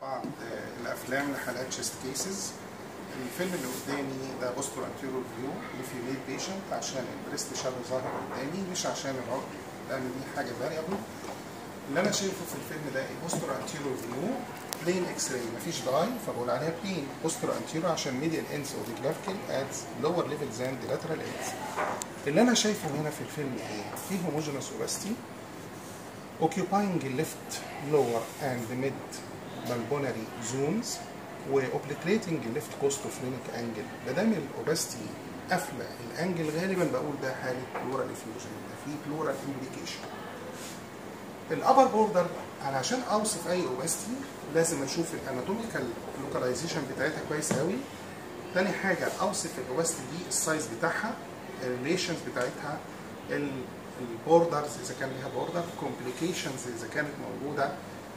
بعض الافلام لحالات تشيست كيسز. الفيلم اللي قدامي ده بوستر انتيريور فيو لفيميل بيشنت عشان البريست شادو ظاهر قدامي مش عشان العقد، لان دي حاجه فاريبل. اللي انا شايفه في الفيلم ده بوستر انتيريور فيو بلين اكس راي، مفيش داي فبقول عليها بلين. بوستر انتيريور عشان ميديال اندز اوف ذا جرافيكال ادز لور ليفل ذان ذا لاترال اندز. اللي انا شايفه هنا في الفيلم ايه؟ في هوموجينوس اوباستي occupying left lower and mid pulmonary zones واوبليتريتنج ليفت كوستوفرينيك انجل. ما دام الاوباستي قافله الانجل غالبا بقول ده حاله بلورال افيوجن، يبقى في بلورال امبليكيشن. الابر بوردر علشان اوصف اي اوباستي لازم اشوف الاناتوميكال لوكاليزيشن بتاعتها كويس قوي. تاني حاجه اوصف الاوباستي دي السايز بتاعها، الريليشنز بتاعتها، البوردرز اذا كان ليها بوردر، كومبليكيشنز اذا كانت موجوده،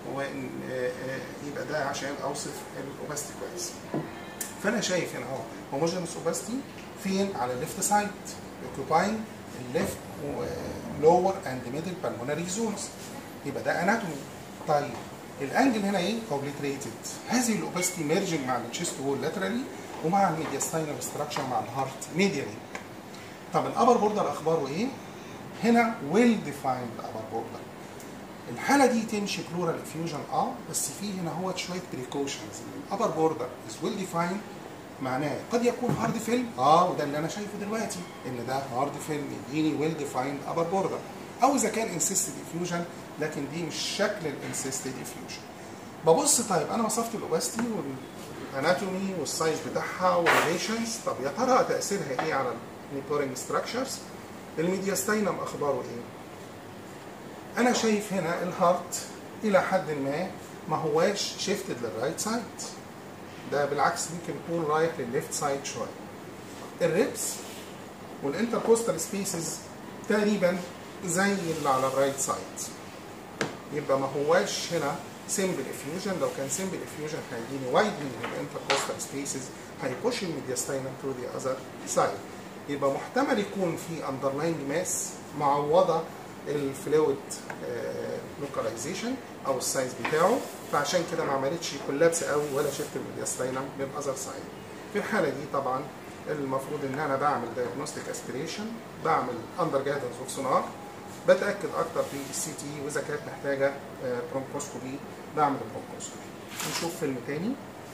ويبقى ده عشان اوصف الاوباستي كويس. فانا شايف هنا اهو هوموجينوس اوباستي فين؟ على الليفت سايد اوكيباينج الليفت لور اند ميدل بالمونري زونز، يبقى ده اناتومي. طيب الانجل هنا ايه؟ اوبليتريتد. هذه الاوباستي ميرجنج مع التشيست وول لاترالي ومع الميدياستاينال ستراكشر مع الهارت ميديالي. طب الابر بوردر اخباره ايه؟ هنا ويل ديفايند ابر بوردر. الحاله دي تمشي بلورال افيوجن بس في هنا هو شويه بريكوشنز. الابر بوردر از ويل ديفايند معناه قد يكون هارد فيلم وده اللي انا شايفه دلوقتي ان ده هارد فيلم يديني ويل ديفايند ابر بوردر، او اذا كان انسيستد افيوجن لكن دي مش شكل الانسيستد افيوجن. ببص طيب انا وصفت الاوباستي والاناتومي والسايز بتاعها والريليشنز، طب يا ترى تاثيرها ايه على النيبورنج ستراكشرز؟ الميدياستاينم اخباره ايه؟ انا شايف هنا الهارت الى حد ما هواش شيفتد للرايت سايد، ده بالعكس ممكن يكون رايح للليفت سايد شويه. الريبس والانتركوستال سبيسز تقريبا زي اللي على الرايت سايد، يبقى ما هواش هنا سيمبل افيوجن. لو كان سيمبل افيوجن هيديني وايدنج للانتركوستال سبيسز، هيبوش الميدياستاينم تو ذا اذر سايد، يبقى محتمل يكون في اندرلاينج ماس معوضه الفلويد لوكاليزيشن او السايز بتاعه، فعشان كده ما عملتش كولابس قوي ولا شفت الميدياستاينم للاذر سايد. في الحاله دي طبعا المفروض ان انا بعمل دايجنوستيك اسبيريشن، بعمل اندر جايدنس اوف سونار، بتاكد اكتر في السي تي، واذا كانت محتاجه برونكوسكوبي بعمل برونكوسكوبي. نشوف فيلم تاني.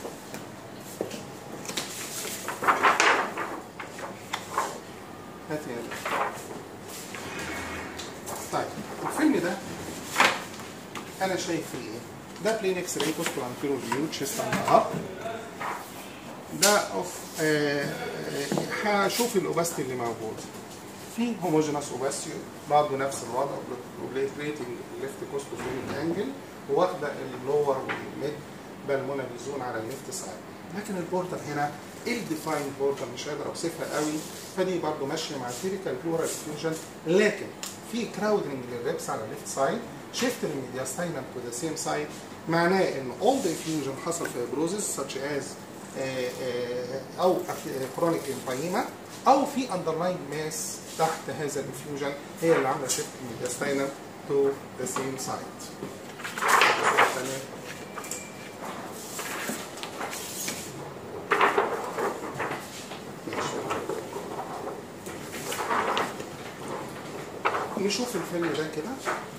هات يا طيب الفيلم ده انا شايف فيه ايه؟ ده بلين اكس راي بوستر انتيريور فيو تشيست اب. ده اوف هشوف الاوباستي اللي موجود. في هوموجينوس اوباستي برضه نفس الوضع، اوبليتريتنج ليفت كوستوفرينيك انجل، واخده اللور والميد بالمونري زون على الليفت سايد. لكن البوردر هنا الديفايند بوردر مش قادر اوصفها قوي، فدي برضه ماشيه مع التيبيكال بلورال افيوجن، لكن في كراودنج للريبس على الليفت سايد، شيفت الميدياستاينم تو ذا سيم سايد، معناه ان اول ذا افيوجن حصل في بروزس such as او كرونيك امبايما، او في اندرلاين ماس تحت هذا الافيوجن هي اللي عامله شيفت الميدياستاينم تو ذا سيم سايد. نشوف الفيلم ده كده.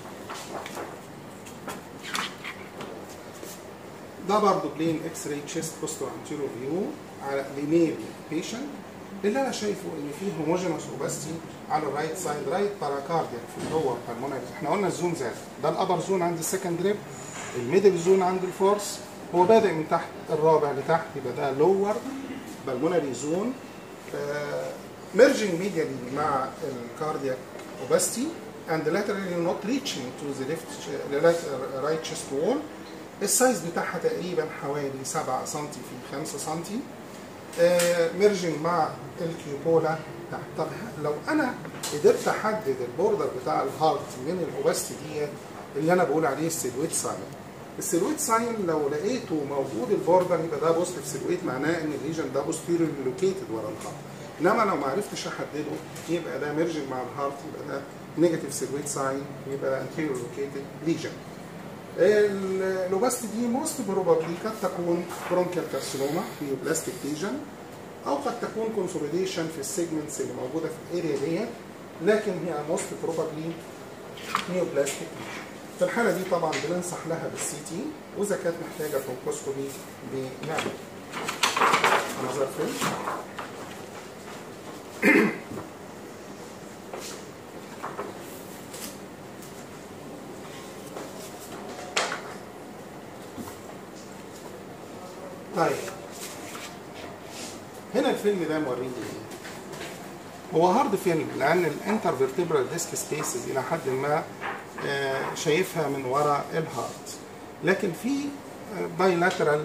ده برضه بلين اكس راي تشيست بوستر انتيريور فيو على ليميل بيشنت. اللي انا شايفه ان فيه هوموجينوس اوباستي على الرايت سايد، رايت باراكارديا في اللور بالمونري. احنا قلنا الزون زاد، ده الابر زون عند السكند ريب، الميدل زون عند الفورس، هو بادئ من تحت الرابع لتحت، يبقى ده لور بالمونري زون ميرجنج ميديالي مع الكاردياك obesity and laterally not reaching to the right chest wall. السايز بتاعها تقريبا حوالي 7 سم في 5 سم، ميرجنج مع الكيوبولا تحت. طب لو انا قدرت احدد البوردر بتاع الهارت من الاوباستي ديت اللي انا بقول عليه السيلويت ساين. السيلويت ساين لو لقيته موجود البوردر يبقى ده بوستيف سيلويت، معناه ان الليجن ده بوستيريور لوكيتد ورا الهارت. انما لو ما عرفتش احدده يبقى ده ميرجنج مع الهارت، يبقى ده نيجاتيف سيلويت ساين، يبقى ده انتيريور لوكيتد ليجن. الاوباستي دي موست بروبابلي قد تكون برونكيال كارسينوما نيوبلاستيك ليجن، او قد تكون كونسوليديشن في السيجمنتس اللي موجوده في الاريا ديت، لكن هي موست بروبابلي نيوبلاستيك ليجن. في الحاله دي طبعا بننصح لها بالسي تي، واذا كانت محتاجه برونكوسكوبي بنعمل نظر فيلم. طيب هنا الفيلم ده موريني ايه؟ هو هارد فيلم، لان الانترفيرتبرال ديسك سبيسز الى حد ما شايفها من وراء الهارت، لكن في بايلاترال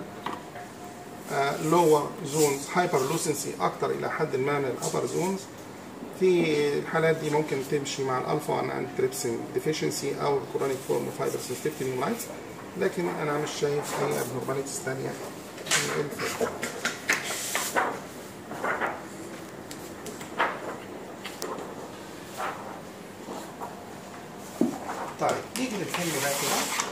لور زونز هايبرلوسنسي اكتر الى حد ما من الابر زونز. في الحالات دي ممكن تمشي مع الالفا 1 انتريبسين ديفيشنسي او الكرونيك فورم اوف هايبر سنسيتيفيتي نيومايتس، لكن انا مش شايف اي ابنورماليتيز ثانيه في الفيلم. طيب نيجي للفيلم ده كده.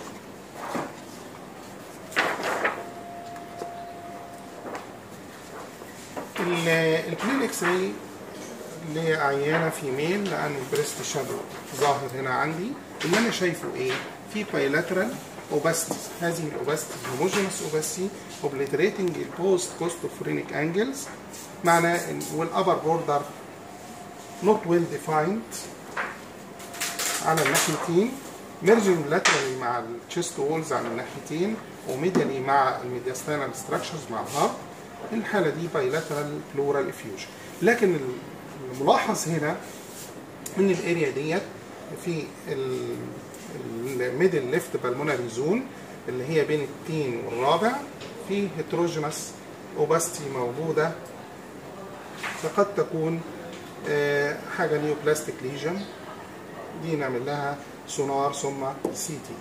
الكلين اكس راي لعيانه فيميل، لان البريست شادو ظاهر هنا عندي. اللي انا شايفه ايه؟ في بايلاترال اوباستي. هذه الاوباستي هوموجينوس اوباستي اوبليتريتنج البوست كوستوفرينيك انجلز، معناه والابر بوردر نوت ويل ديفايند على الناحيتين، ميرجنج لاترالي مع التشيست وولز على الناحيتين، وميديالي مع الميدياستاينال ستراكشرز مع الهارت. الحاله دي بايلاترال بلورال افيوجن. لكن الملاحظ هنا ان الاريا ديت في الميدل ليفت بالمونري زون اللي هي بين التين والرابع في هيتروجينس اوباستي موجوده، فقد تكون حاجه نيوبلاستيك ليجن. دي نعمل لها سونار ثم سي تي.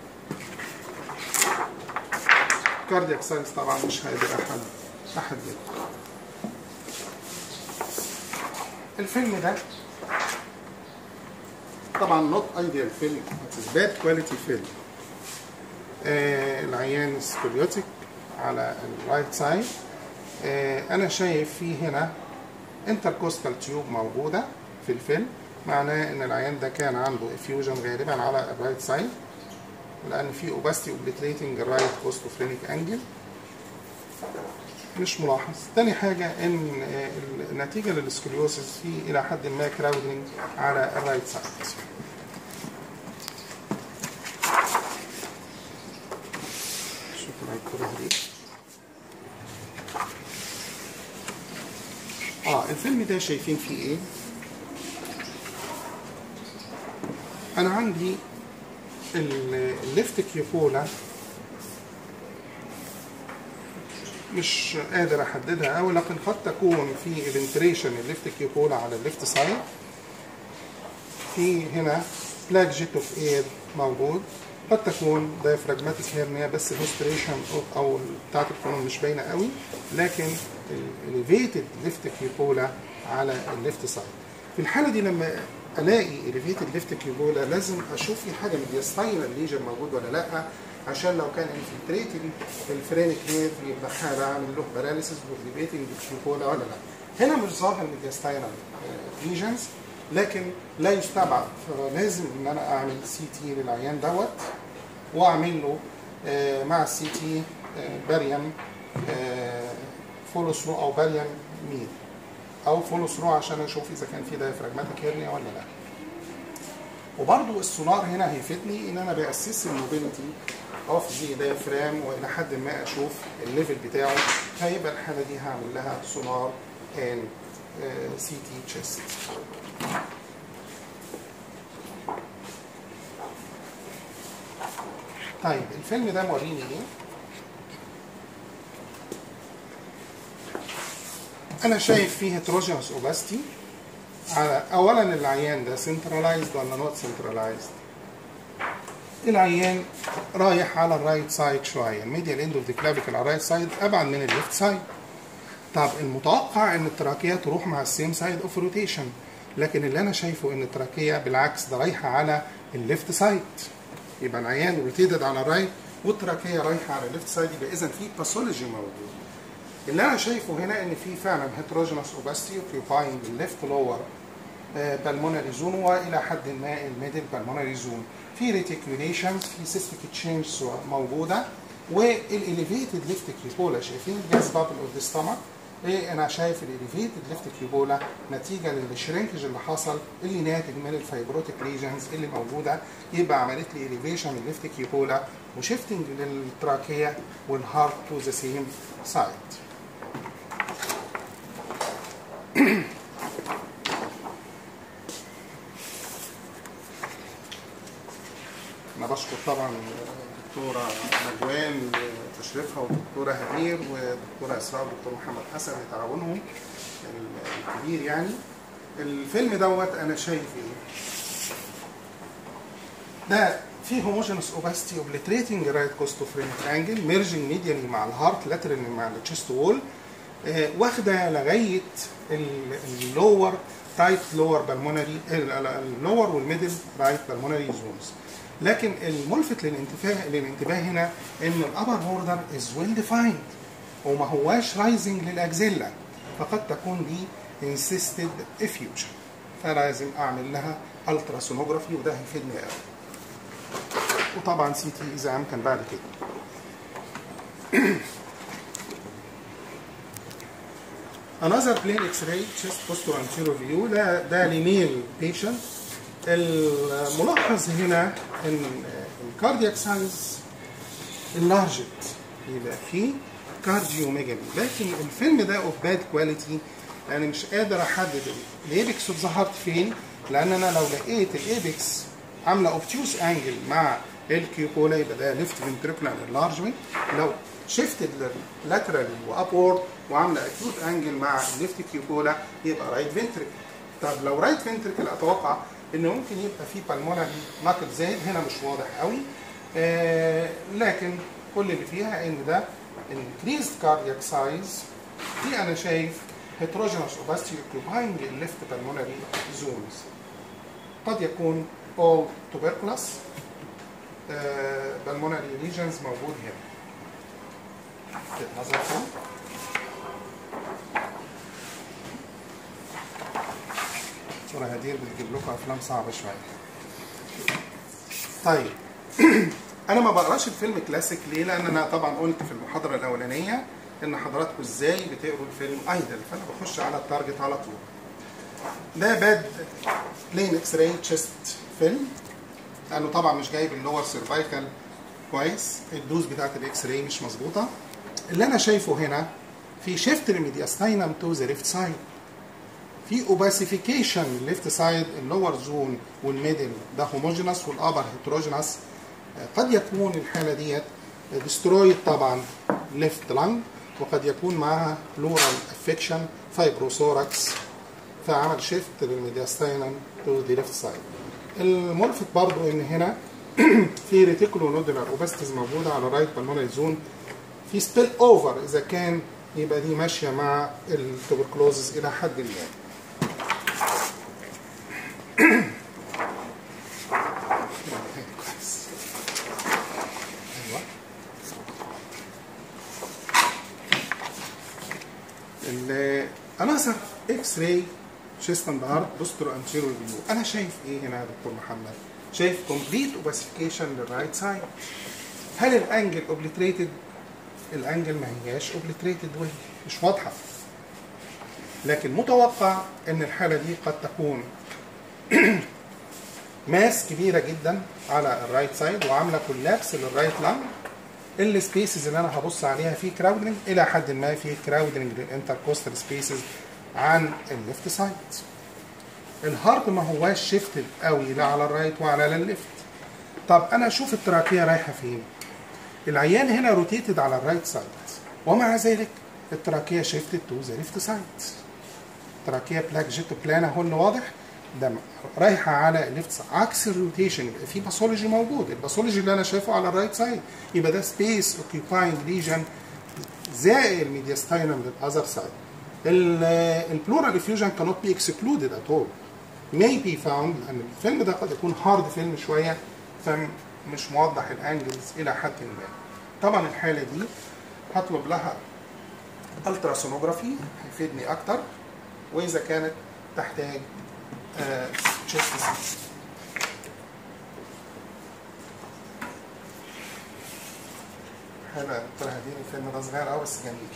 كاردياك ساينس طبعا مش هقدر احدد. الفيلم ده طبعا نوت ايديال فيلم، باد كواليتي فيلم. العيان سكوليوتيك على الرايت سايد. انا شايف فيه هنا انتركوستال تيوب موجوده في الفيلم، معناه ان العيان ده كان عنده افيوجن غالبا على الرايت سايد، لان في اوباستي اوبليتريتنج الرايت كوستوفرينيك انجل مش ملاحظ. تاني حاجه ان نتيجه للسكوليوسيس في الى حد ما كراودنج على الرايت سايد. شكرا الكره دي. الفيلم ده شايفين فيه ايه؟ انا عندي الليفت كيوبولا مش قادر احددها قوي، لكن قد تكون في الانتريشن الليفت كيوبولا على الليفت سايد. في هنا بلاك جيت اوف اير موجود، قد تكون دايفراجماتيك هيرنيا، بس الهوستريشن او بتاعت القانون مش باينه قوي، لكن اليفيتد ليفت كيوبولا على الليفت سايد. في الحاله دي لما الاقي اليفيتد ليفت كيوبولا لازم اشوف في حاجه ميدياستاينال ليجن موجود ولا لا، عشان لو كان انفلتريتنج الفرينيك نيرف يبقى حاله اعمل له باراليسيس والليفيتنج كيوبولا ولا لا. هنا مش ظاهر ميدياستاينال ليجنز، لكن لا يستبعد، فلازم ان انا اعمل سي تي للعيان دوت، واعمل له مع السي تي باريم فولو ثرو او باريم ميل او فولو ثرو عشان اشوف اذا كان في دايفراجماتيك هيرنيا ولا لا. وبرضو السونار هنا هيفيدني ان انا باسس الموبيليتي اوف دي دايفرام، والى حد ما اشوف الليفل بتاعه. هيبقى الحاله دي هعمل لها سونار ان سي تي تشيست. طيب الفيلم ده موريني ايه؟ انا شايف فيه هيتروجينوس اوباستي. على اولا العيان ده سنترلايزد ولا نوت سنترلايزد؟ العيان رايح على الرايت سايد شويه، الميديال اند اوف ذا كلافيكل على الرايت سايد ابعد من الليفت سايد. طب المتوقع ان التراكيه تروح مع السيم سايد اوف روتيشن، لكن اللي انا شايفه ان التراكيه بالعكس ده رايحه على الليفت سايد. يبقى العيان روتيتد على الرايت والتراكيه رايحه على الليفت سايد، يبقى اذا في باثولوجي موجود. اللي انا شايفه هنا ان في فعلا هيتروجينوس اوباستي اوكيوباينج الليفت لور بالمونري زون والى حد ما الميدل بالمونري زون. في ريتيكوليشنز، في سيستيك تشينج موجوده، والاليفيتد ليفت كيوبولا. شايفين الجاز بابل اوف ذا ستومك؟ انا شايف الاليفيتد ليفت كيوبولا نتيجه للشرينكج اللي حصل اللي ناتج من الفايبروتيك ليجنز اللي موجوده، يبقى عملت لي اليفيشن الليفت كيوبولا وشيفتنج للتراكيه والهارت تو ذا سيم سايد. أنا بشكر طبعا الدكتورة نجوان تشريفها والدكتورة هدير والدكتورة إسراء والدكتور محمد حسن لتعاونهم الكبير. يعني الفيلم دوت أنا شايف إيه؟ ده فيه هوموجينوس اوباستي اوبليتريتنج رايت كوستوفرينيك انجل ميرجنج ميديالي مع الهارت لاترالي مع التشست وول، واخده لغايه اللور رايت لور بالمونري، اللور والميدل رايت بالمونري زونز. لكن الملفت للانتباه هنا ان الابر بوردر از ويل ديفايند وما هواش رايزنج للاكزيلا، فقد تكون دي انسيستد افيوجن، فلازم اعمل لها التراسونوجرافي وده هيفيدني قوي. وطبعا سي تي اذا امكن بعد كده. another plain x-ray chest posterior anterior view ده لميل بيشنت. الملاحظ هنا ان الكاردياك سايز enlarged، يبقى فيه كارديوميجالي، لكن الفيلم ده اوف باد كواليتي، يعني مش قادر احدد الايبكس اوف ذا هارت فين، لان انا لو لقيت الايبكس عامله اوبتيوس انجل مع الكيوبولا يبقى ده ليفت فنتريكولار انلارجمنت، لو شيفتد لاترالي وابورد وعامله اكيوت انجل مع الليفت كيوبولا يبقى رايت فنتريكل. طب لو رايت فنتريكل اتوقع ان ممكن يبقى في بالمونري ناكل زايد، هنا مش واضح قوي، لكن كل اللي فيها ان ده increased cardiac size. دي انا شايف heterogeneous opacity occupying left pulmonary zones. قد يكون all tuberculous pulmonary lesions موجود هنا. نظرا دكتورة هدير بتجيب لكم افلام صعبه شويه. طيب انا ما بقراش الفيلم كلاسيك ليه؟ لان انا طبعا قلت في المحاضره الاولانيه ان حضراتكم ازاي بتقروا الفيلم ايدل، فانا بخش على التارجت على طول. ده باد بلين اكس راي تشيست فيلم، لانه طبعا مش جايب اللور سيرفايكال كويس، الدوز بتاعت الاكس راي مش مظبوطه. اللي انا شايفه هنا في شيفت الميدياستاينم تو ذا ليفت سايد، في اوباسيفيكيشن ليفت سايد، اللور زون والميدل ده هوموجينوس والابر هيتروجينوس. قد يكون الحاله ديت ديسترويد طبعا ليفت لانج، وقد يكون معها بلورال افكشن فايبروثوركس، فعمل شيفت للميدياستاينم تو ذا ليفت سايد. الملفت برضو ان هنا في ريتيكولو نودولار اوباستيز موجوده على الرايت بالمونري زون، في سبيل اوفر اذا كان يبقى دي ماشيه مع التوبركلوزز الى حد ما. الانسر اكس راي شيست اند هارت بوسترو انتيريور فيو. انا شايف ايه هنا يا دكتور محمد؟ شايف كومبليت اوباسيفيكيشن للرايت سايد. هل الانجل اوبليتريتد؟ الانجل ما هياش اوبليتريتد مش واضحه، لكن متوقع ان الحاله دي قد تكون ماس كبيره جدا على الرايت سايد وعامله كولابس للرايت لانج. السبيسز اللي انا هبص عليها في كراودنج الى حد ما، في كراودنج للانتركوستال سبيسز عن الليفت سايد. الهارت ما هواش شيفتد قوي لا على الرايت ولا الليفت. طب انا اشوف التراكيه رايحه فين. العيان هنا روتيتد على الرايت سايد، ومع ذلك التراكيه شيفتد تو ذا ليفت سايد. التراكيه بلاك جيت بلان اهو اللي واضح، ده رايحه على الليفت سايد عكس الروتيشن. يبقى في باثولوجي موجود، الباثولوجي اللي انا شايفه على الرايت سايد، يبقى ده سبيس اوكيباينج ليجن زائد الميدياستاينم للاذر سايد. البلورال افيوجن كانوت بي اكسكلودد ات اول، may be found، لان الفيلم ده قد يكون هارد فيلم شويه، مش موضح الانجلز الى حد ما. طبعا الحاله دي هطلب لها التراسونوجرافي هيفيدني اكتر، واذا كانت تحتاج تشيست سي. حلو دكتور هديني الفيلم ده صغير قوي بس جميل.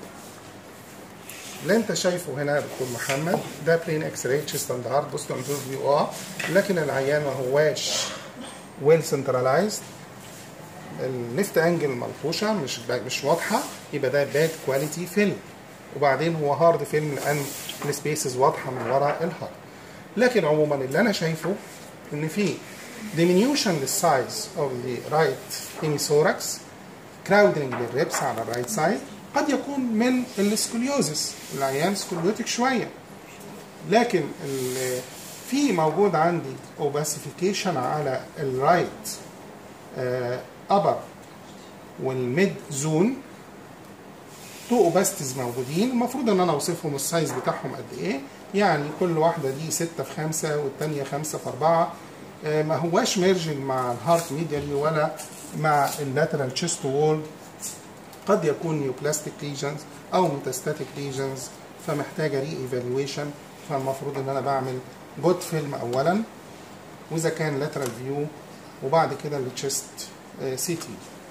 اللي انت شايفه هنا يا دكتور محمد ده بلين اكس راي تشيست اند هارت بوست اند فيو لكن العيان ما هواش ويل سنترلايزد. الليفت انجل ملطوشه مش واضحه، يبقى ده باد كواليتي فيلم. وبعدين هو هارد فيلم لان السبيسز واضحه من ورا الهارد. لكن عموما اللي انا شايفه ان في diminution للسايز اوف ذا رايت هيميثوركس، كراودنج للريبس على الرايت سايد، قد يكون من السكوليوزس، العيان سكوليوتيك شويه. لكن في موجود عندي اوباسيفيكيشن على الرايت ابر والميد زون، تو اوباستيز موجودين. المفروض ان انا اوصفهم السايز بتاعهم قد ايه، يعني كل واحده دي 6 في 5 والثانيه 5 في 4. ما هواش ميرجنج مع الهارت ميديالي ولا مع اللاترال تشيست وول. قد يكون نيوبلاستيك ليجنز او ميتاستاتيك ليجنز، فمحتاجه ري ايفالويشن. فالمفروض ان انا بعمل جود فيلم اولا، واذا كان لاترال فيو، وبعد كده التشيست سي تي.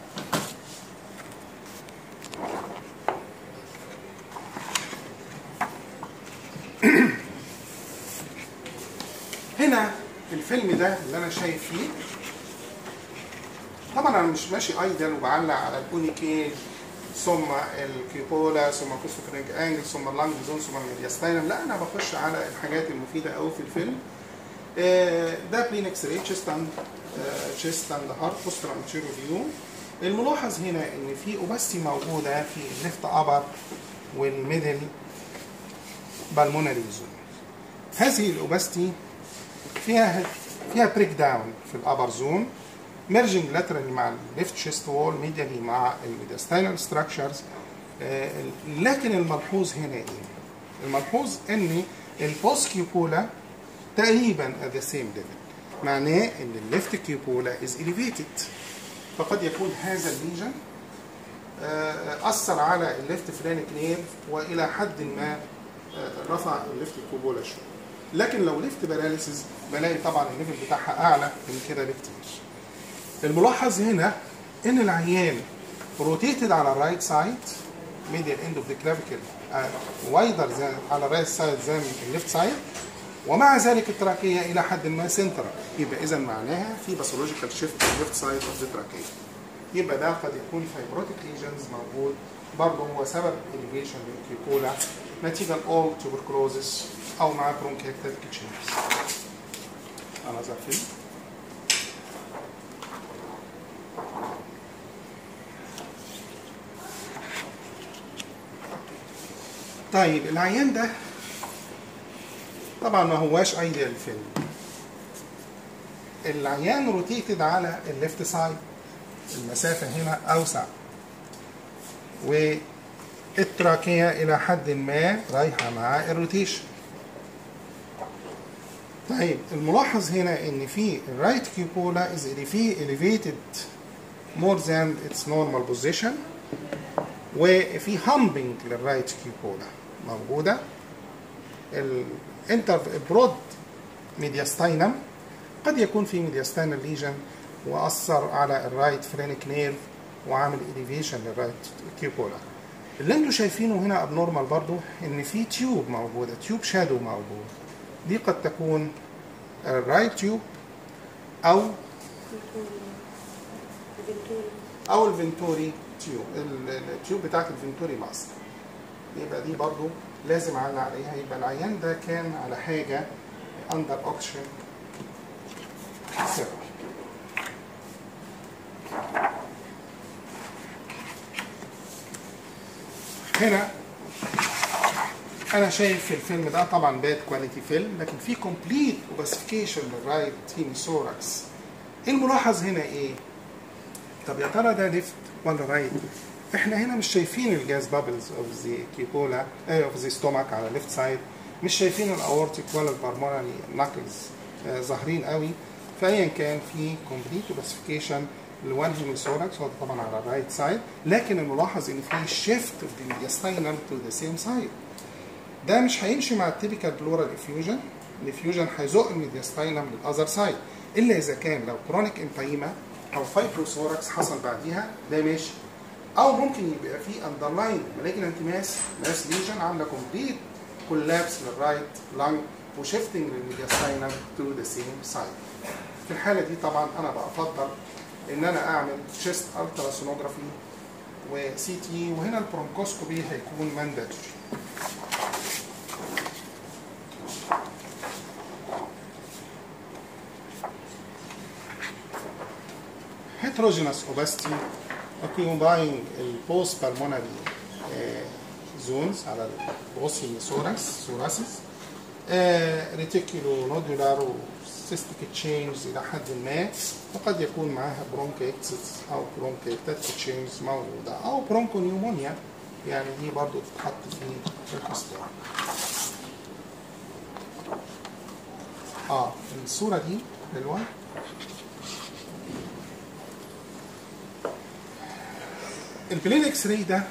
هنا الفيلم ده اللي انا شايف فيه، طبعا انا مش ماشي ايدل وبعلق على البونيكيل ثم الكيوبولا ثم كوستوكرينج انجل ثم اللانج زون ثم الميدياستاينم، لا انا بخش على الحاجات المفيده قوي في الفيلم. ده بلين اكس راي تشيست اند هارت بوستر انتيريور فيو. الملاحظ هنا ان في اوباستي موجوده في الليفت ابر والميدل بالمونري زون. هذه الاوباستي فيها بريك داون في الابر زون، ميرجنج لاترالي مع الليفت تشيست وول، ميديالي مع الميدياستاينال ستراكشرز. لكن الملحوظ هنا ايه؟ الملحوظ ان البوست كيوبولا تقريبا at the same level، معناه ان الليفت كيوبولا is elevated. فقد يكون هذا الليجن اثر على الليفت فرينك نيرف والى حد ما رفع الليفت كيوبولا شويه. لكن لو ليفت باراليسيس بلاقي طبعا الليفل بتاعها اعلى من كده بكتير. الملاحظ هنا ان العيان روتيتد على الرايت سايد، ميديال اند اوف ذا كلافيكل وايدر على الرايت سايد زي الليفت سايد، ومع ذلك التراكيه الى حد ما سنترال. يبقى اذا معناها في باثولوجيكال شيفت في الليفت سايد اوف ذا تراكيه. يبقى ده قد يكون فايبروتيك ليجنز موجود برضه، هو سبب اليفيشن للكيوبولا نتيجه الاول توبركلوزس او مع برونكيكتيك تشينجز. انا زفين. طيب العيان ده طبعا ما هواش ايديال فيلم. العيان روتيتد على الليفت سايد، المسافه هنا اوسع، والتراكيه الى حد ما رايحه مع الروتيشن. طيب الملاحظ هنا ان في الرايت كيوبولا از elevated more than its normal position، وفي هامبنج للرايت كيوبولا موجوده. البرود ميدياستاينم قد يكون في ميدياستاينال ليجن واثر على الرايت فرينك نيرف وعامل اليفيشن للرايت كيوبولا. اللي انتم شايفينه هنا ابنورمال برضو ان في تيوب موجوده، تيوب شادو موجود. دي قد تكون الرايت تيوب او الفنتوري تيوب، التيوب بتاعت الفنتوري ماسك. يبقى دي برضو لازم اعلق عليها. يبقى العيان ده كان على حاجه اندر اوكسجين ثيرابي. هنا انا شايف في الفيلم ده طبعا باد كواليتي فيلم، لكن في كومبليت اوباسيفيكيشن للرايت هيميثوركس. الملاحظ هنا ايه؟ طب يا ترى ده ليفت ولا رايت؟ احنا هنا مش شايفين الجاز بابلز اوف ذا كيوبولا اوف ذا ستومك على الليفت سايد، مش شايفين الاورتيك ولا البارمونري ناكلز ظاهرين قوي. فايا كان في كومبليت اوبستيفيكيشن لوان هيميثوركس هو طبعا على الرايت سايد، لكن الملاحظ ان في شيفت اوف ذا ميدياستاينم تو ذا سيم سايد. ده مش هيمشي مع التيبيكال بلورال افيوجن، الافيوجن هيزق الميدياستاينم للاذر سايد، الا اذا كان لو كرونيك امبايما او فايبروثوركس حصل بعديها ده ماشي، او ممكن يبقى في اندرلاين مالجنانت ماس ليجن عامله كومبليت كولابس للرايت لانج وشيفتنج للميدياستاينم تو ذا سيم سايد. في الحاله دي طبعا انا بفضل ان انا اعمل تشيست التراسونوجرافي وسي تي، وهنا البرونكوسكوبي هيكون مانداتوري. heterogeneous opacity occupying البوست بالمونري زونز على البوسي ثوراسيس، ريتيكولو نودولار وسيستيك تشينجز الى حد ما، وقد يكون معها برونكيتس او برونكيتات تشينجز موجوده او برونكونيومونيا، يعني دي برضو تتحط في الحسبان. الصوره دي حلوه. البلين اكس راي ده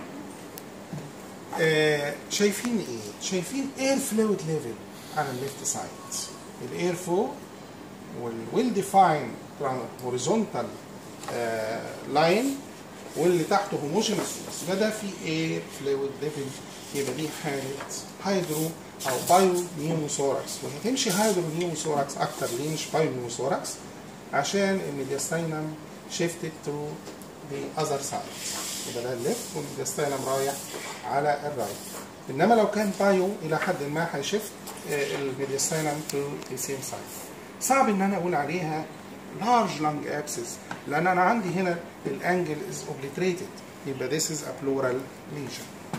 شايفين ايه؟ شايفين اير فلويد ليفل على الليفت سايد، الاير فوق والويل ديفاين هوريزونتال لاين واللي تحته هوموجينوس، بس ده في اير فلويد ليفل، يبقى دي حاله هايدرو او بايو نيوموثوركس، وهتمشي هايدرو نيوموثوركس اكتر. ليه مش بايو نيوموثوركس؟ عشان الميدياستاينم شيفتد تو the other side، يبقى ده الليفت والميدياستاينم رايح على الرايت. انما لو كان بايو الى حد ما هيشفت الميدياستاينم تو the same side. صعب ان انا اقول عليها large lung abscess لان انا عندي هنا الانجل is obliterated، يبقى this is a pleural lesion.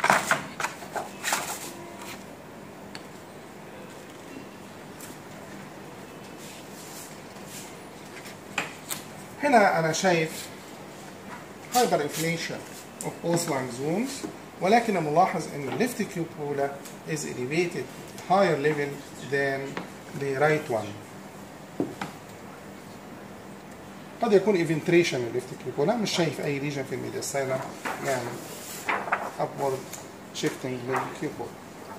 هنا انا شايف hyper inflation of both lung zones، ولكن ملاحظ ان ال left cupula is elevated higher level than the right one. قد يكون eventration ال left cupula، مش شايف اي ليجن في الميدياستاينم يعني upward shifting للكيوبولا.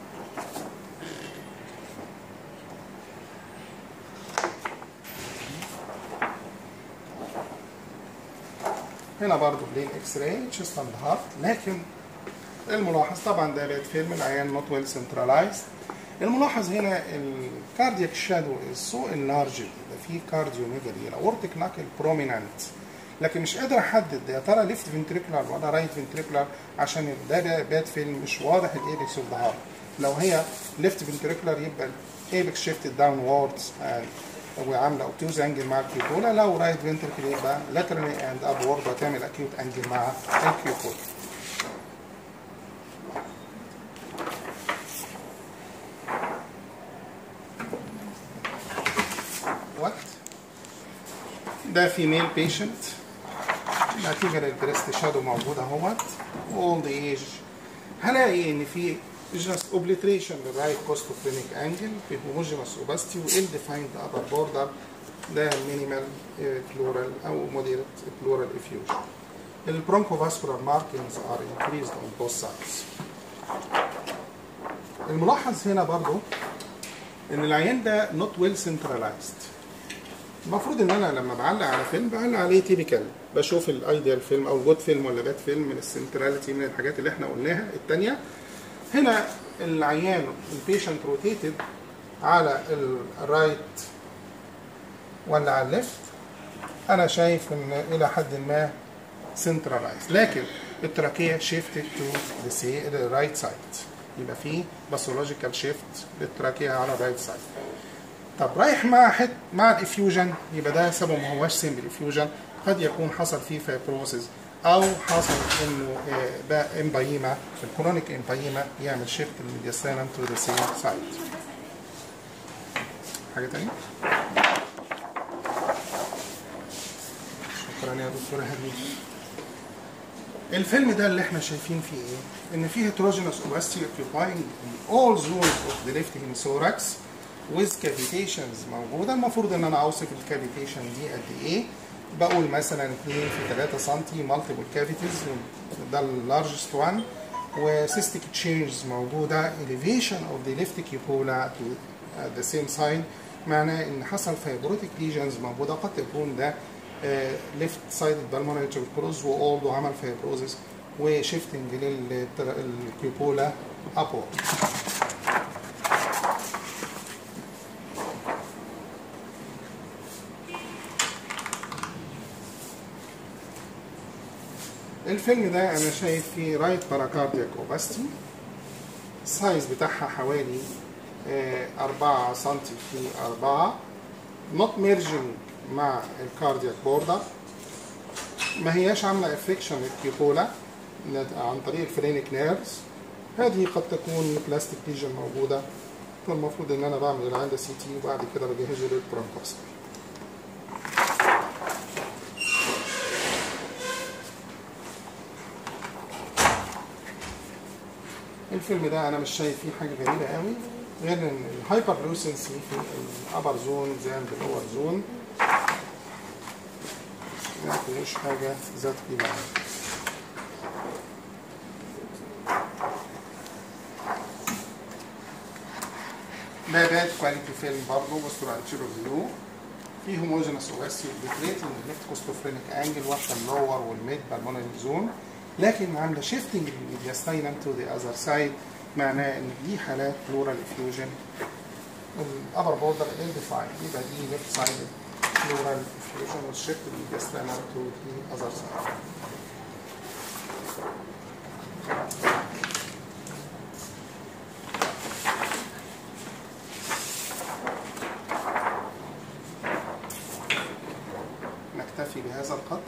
هنا برضو بلين اكس راي تشيست اند هارت، لكن الملاحظ طبعا ده باد فيلم العيان نوت ويل سنترلايزد. الملاحظ هنا الكاردياك شادو از سو انلارجد، يبقى في كارديوميجالي، الاورتيك ناكل برومينانت، لكن مش قادر احدد يا ترى ليفت فنتريكولار ولا رايت فنتريكولار عشان ده باد فيلم مش واضح الايبكس اوف ذا هارت. لو هي ليفت فنتريكولار يبقى الايبكس شيفتد داون ووردز وعامله اوبتيوز انجل مع الكيوبولا، لو رايت فنتركل يبقى لاترالي اند ابورد وتعمل اكيوت انجل مع الكيوبولا. ده فيميل بيشنت نتيجه للبريست شادو موجوده اهوت اولد ايج. هلاقي ان في just obliteration للرايت كوستوفرينيك انجل في homogeneous opacity و ill defined upper border، ده minimal pleural او moderate pleural effusion. The bronchosvacular markings are increased on both sides. الملاحظ هنا برضو ان العيان ده not well centralized. المفروض ان انا لما بعلق على فيلم بعلق عليه تيبيكال، بشوف الايديال فيلم او الجود فيلم ولا باد فيلم من السنتراليتي من الحاجات اللي احنا قلناها الثانيه. هنا العيان البيشنت روتيتد على الرايت ولا على الليفت، انا شايف ان الى حد ما سنترلايز، لكن التراكيه شيفتد تو ذا رايت سايد، يبقى في باثولوجيكال شيفت للتراكيه على الرايت سايد. طب رايح مع الافيوجن، يبقى ده سبب ما هواش سيمبل افيوجن، قد يكون حصل فيه فايبروسيس او حصل انه بقى امبايما، الكرونيك امبايما يعمل شيفت الميدياستاينم تو ذا سيم سايد. حاجه ثانيه؟ شكرا يا دكتوره هدي. الفيلم ده اللي احنا شايفين فيه ايه؟ ان فيه heterogeneous opacity occupying all zones of the left hemisthorax with cavitations موجوده. المفروض ان انا اوصف الكافيتيشن دي قد ايه. بقول مثلا 2 في 3 سم multiple cavities، ده اللارجست وان، وسيستيك تشينجز موجوده. elevation of the left cupola to the same side، معناه ان حصل فايبروتيك ليجنز موجوده. قد تكون ده left sided pulmonary tuberculosis وأولدو عمل فايبروزيس وشيفتنج للكيوبولا upward. الفيلم ده انا شايف فيه رايت باراكاردياك اوباستي، السايز بتاعها حوالي 4 سم في 4، نوت ميرجنج مع الكاردياك بوردر، ما هياش عامله افكشن للكيوبولا عن طريق الفرينيك نيرفز. هذه قد تكون بلاستيك ليجن موجوده، فالمفروض ان انا بعمل العيان ده سي تي وبعد كده بجهزه للبرونكوسكوبي. الفيلم ده انا مش شايف فيه حاجه غريبه قوي، غير ان الهايبر لوسنسي في الابر زون زي اللور زون ما فيهوش حاجه ذات قيمه. ده باد كواليتي فيلم برضه بصوا على الانتيريور فيو، فيه هوموجينس اوباسيتي ديكريتنج الليفت كوستوفرينيك انجل واخده اللور والميد بالمونري زون، لكن عامله شيفتنج الميدياستاينم تو ذا اذر سايد، معناه ان دي حالات بلورال افيوجن. الابر بوردر انديفايند، يبقى دي ليفت سايد بلورال افيوجن والشيفت الميدياستاينم تو ذا اذر سايد. نكتفي بهذا القدر.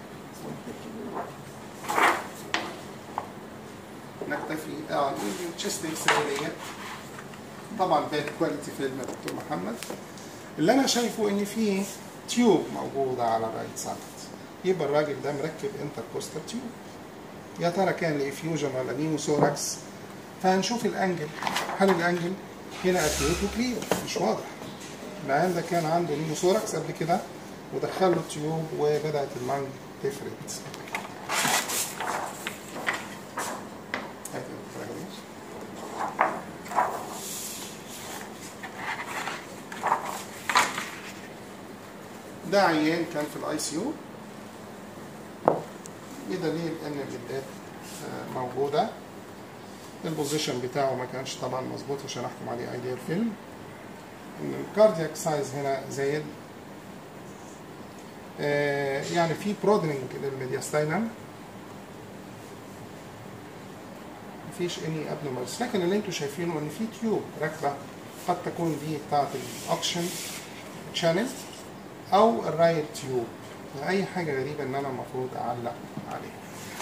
نكتفي التشست اكس راي طبعا باد كواليتي فيلم يا دكتور محمد. اللي انا شايفه ان فيه تيوب موجوده على الرايت سايد، يبقى الراجل ده مركب انتركوستال تيوب. يا ترى كان لافيوجن ولا نيموثوركس؟ فهنشوف الانجل، هل الانجل هنا اكيوت وكلير؟ مش واضح. العيان ده كان عنده نيموثوركس قبل كده ودخل له تيوب وبدات اللنج تفرد. ده عيان كان في الاي سي يو بدليل ان الجلدات موجوده. البوزيشن بتاعه ما كانش طبعا مظبوط عشان احكم عليه ايديال فيلم. الكاردياك سايز هنا زايد، يعني في برودنينج للميدياستاينم، مفيش اني ابنورمالز، لكن اللي انتوا شايفينه ان في تيوب راكبه، قد تكون دي بتاعت الاوكشن شانل او الرايت تيوب. اي حاجه غريبه ان انا المفروض اعلق عليها.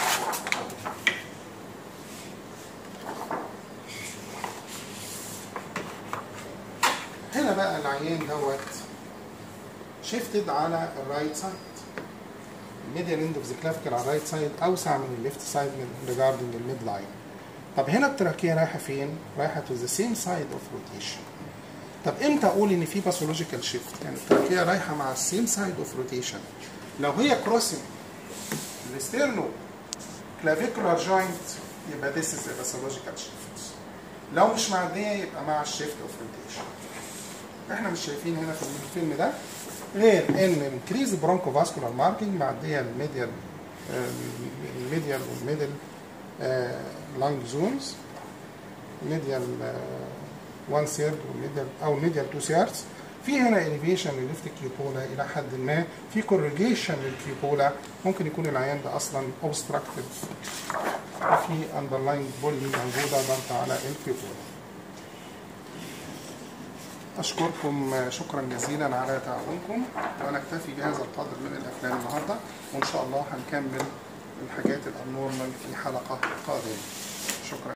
هنا بقى العيان دوت شيفتد على الرايت سايد، الميديال اند اوف ذا كلافيكل على الرايت سايد اوسع من الليفت سايد ريجاردنج الميد لاين. طب هنا التراكيه رايحه فين؟ رايحه تو ذا سيم سايد اوف روتيشن. طب امتى اقول ان في باثولوجيكال شيفت؟ يعني التراكيه رايحه مع السيم سايد اوف روتيشن. لو هي كروسنج الاسترنو كلافيكولار جوينت يبقى this is a pathological shift. لو مش معديه يبقى مع الشيفت اوف روتيشن. احنا مش شايفين هنا في الفيلم ده غير ان انكريز برونكو فاسكولار ماركينج معديه الميديال والميدل لانج زونز، ميديال 1 ثيرد والميديال او ميديال 2 ثيردز. في هنا اليفيشن للليفت كيوبولا الى حد ما، في كوريجيشن للكيوبولا، ممكن يكون العيان ده اصلا اوبستراكتيف وفي اندرلاين بولي موجوده ضغط على الكيوبولا. أشكركم شكرا جزيلا على تعاونكم، ونكتفي بهذا القدر من الأفلام النهارده، وإن شاء الله هنكمل الحاجات الأبنورمال في حلقة قادمة. شكرا.